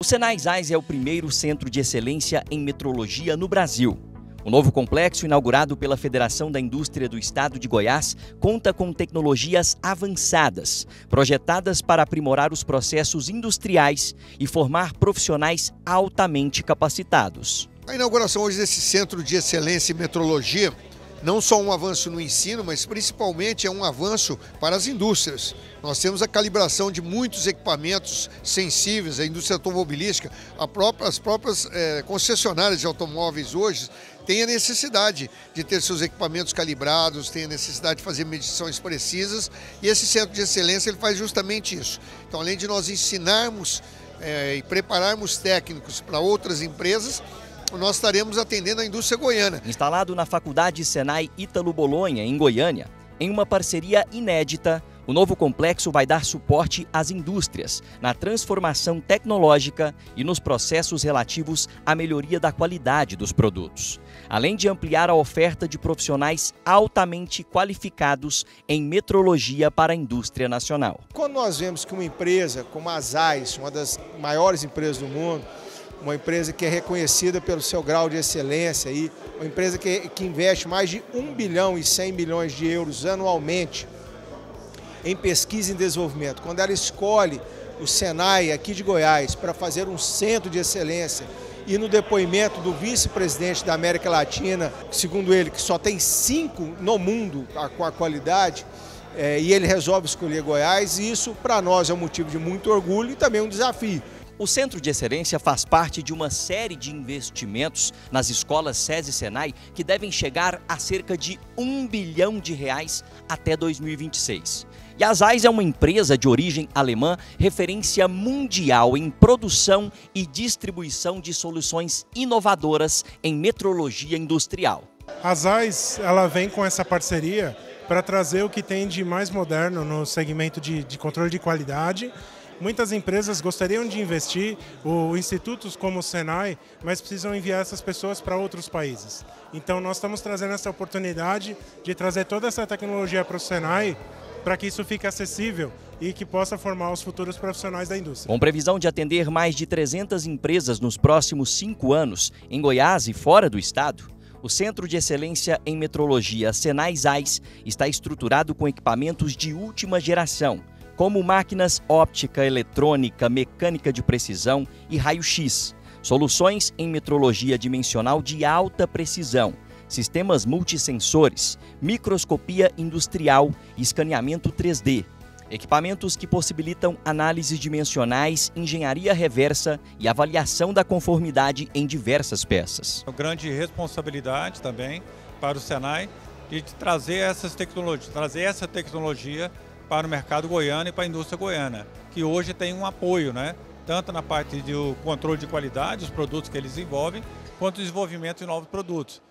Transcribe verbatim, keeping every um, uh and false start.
Senai Zais é o primeiro centro de excelência em metrologia no Brasil. O novo complexo, inaugurado pela Federação da Indústria do Estado de Goiás, conta com tecnologias avançadas, projetadas para aprimorar os processos industriais e formar profissionais altamente capacitados. A inauguração hoje desse Centro de Excelência em Metrologia não só um avanço no ensino, mas principalmente é um avanço para as indústrias. Nós temos a calibração de muitos equipamentos sensíveis, a indústria automobilística, a própria, as próprias é, concessionárias de automóveis hoje têm a necessidade de ter seus equipamentos calibrados, têm a necessidade de fazer medições precisas, e esse Centro de Excelência ele faz justamente isso. Então, além de nós ensinarmos é, e prepararmos técnicos para outras empresas, nós estaremos atendendo a indústria goiana. Instalado na Faculdade Senai Ítalo Bolonha, em Goiânia, em uma parceria inédita, o novo complexo vai dar suporte às indústrias, na transformação tecnológica e nos processos relativos à melhoria da qualidade dos produtos, além de ampliar a oferta de profissionais altamente qualificados em metrologia para a indústria nacional. Quando nós vemos que uma empresa como a Zais, uma das maiores empresas do mundo, uma empresa que é reconhecida pelo seu grau de excelência, e uma empresa que, que investe mais de um bilhão e cem milhões de euros anualmente em pesquisa e desenvolvimento. Quando ela escolhe o Senai aqui de Goiás para fazer um centro de excelência, e no depoimento do vice-presidente da América Latina, segundo ele, que só tem cinco no mundo com a qualidade, é, e ele resolve escolher Goiás, e isso para nós é um motivo de muito orgulho e também um desafio. O Centro de Excelência faz parte de uma série de investimentos nas escolas SESI e Senai que devem chegar a cerca de um bilhão de reais até dois mil e vinte e seis. E a Zais é uma empresa de origem alemã, referência mundial em produção e distribuição de soluções inovadoras em metrologia industrial. A Zais, ela vem com essa parceria para trazer o que tem de mais moderno no segmento de, de controle de qualidade. Muitas empresas gostariam de investir, ou institutos como o Senai, mas precisam enviar essas pessoas para outros países. Então nós estamos trazendo essa oportunidade de trazer toda essa tecnologia para o Senai, para que isso fique acessível e que possa formar os futuros profissionais da indústria. Com previsão de atender mais de trezentas empresas nos próximos cinco anos, em Goiás e fora do estado, o Centro de Excelência em Metrologia Senai Zais está estruturado com equipamentos de última geração, como máquinas óptica, eletrônica, mecânica de precisão e raio-x, soluções em metrologia dimensional de alta precisão, sistemas multissensores, microscopia industrial e escaneamento três D, equipamentos que possibilitam análises dimensionais, engenharia reversa e avaliação da conformidade em diversas peças. Uma grande responsabilidade também para o Senai de trazer essas tecnologias, trazer essa tecnologia para o mercado goiano e para a indústria goiana, que hoje tem um apoio, né? Tanto na parte do controle de qualidade, os produtos que eles desenvolvem, quanto o desenvolvimento de novos produtos.